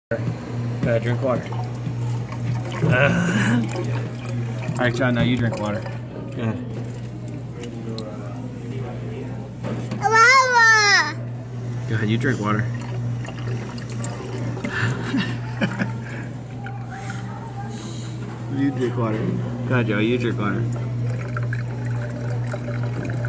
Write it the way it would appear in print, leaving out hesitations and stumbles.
Go ahead, drink water. Alright, John, now you drink water. Go ahead. Go ahead, you drink water. You drink water. Go ahead, Joe, you drink water.